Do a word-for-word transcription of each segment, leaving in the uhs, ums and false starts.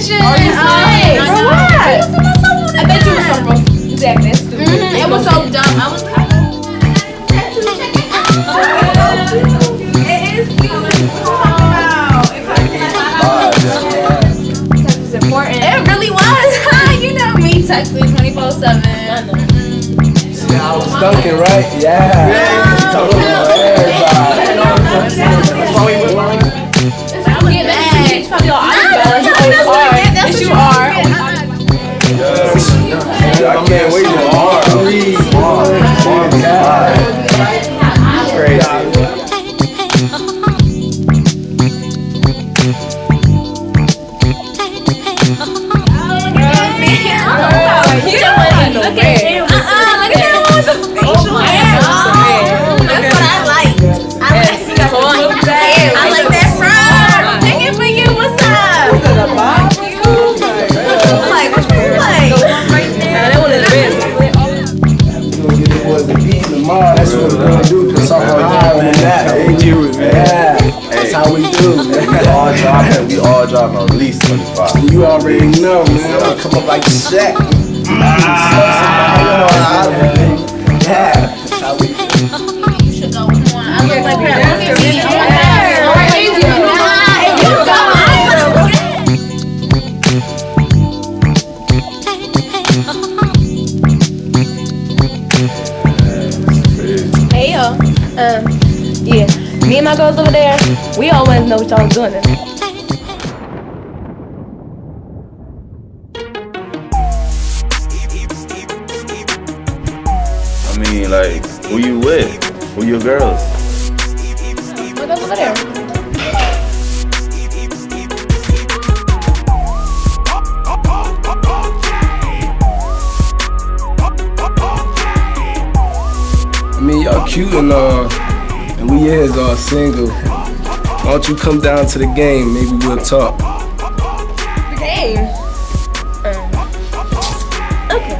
attention. Oh, you I know. I bet you was so rough. Exactly, that's stupid. Mm-hmm. It was so dumb. I was like, it is cute. Text is important. it really was. You know me texting twenty-four seven. I know. I was dunking, right? Yeah. Yeah. Totally. That's why we went like. Get mad. She's probably all honest about it. You always are. Yes, you are. I can't wait to hard. Crazy. Look at him. Uh-uh, look at him with the facial hair. Oh, that's what I like. I like, I like that front. Thinking for you, what's up? Like, what you like? That one is the best. That's what we're gonna do. Cause I'm high on that. Yeah, that's how we do. We all dropping. We all dropping at least twenty-five. You already know, man. I come up like Shaq. Yeah, that's how we do. You should go. Come on. I look like crap. Let me see. Oh, Hey yo, um, yeah, me and my girls over there, we all wanted to know what y'all was doing tonight. I mean, like, who you with? Who your girls? My girls over there. I mean, y'all cute and uh, and we is all single. Why don't you come down to the game? Maybe we'll talk. The game. Um, okay.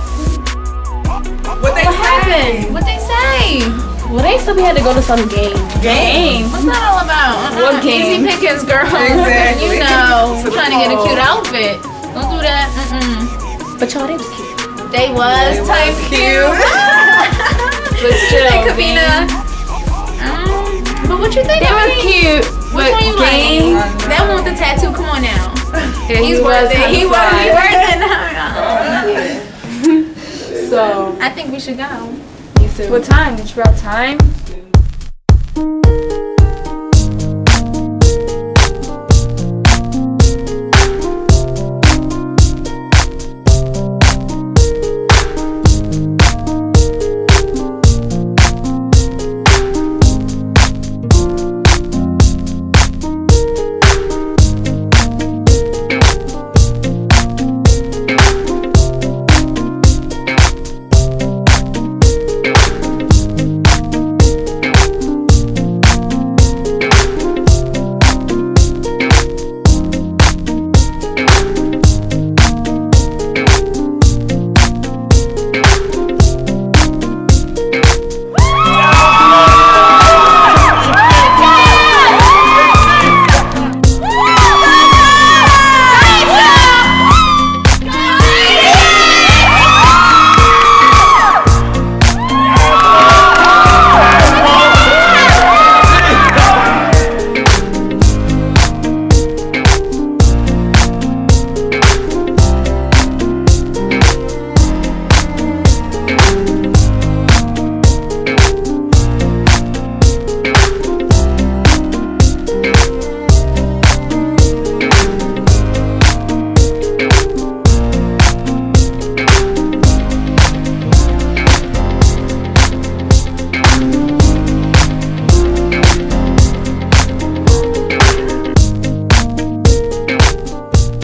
What they say? What they say? Well, they said we had to go to some game. Game? What's that all about? Uh-uh. What game? Easy pickings, girl. Exactly. You know, trying to get a cute outfit. Don't do that. Mm-mm. But y'all, they was cute. They was type cute. But still, They could be the. Um, but what you think? They of were me? cute. Which but one you game, like? That one with the tattoo. Come on now. Yeah, He's worth it. He worth it. He worth it. So, I think we should go. what time? Did you have time?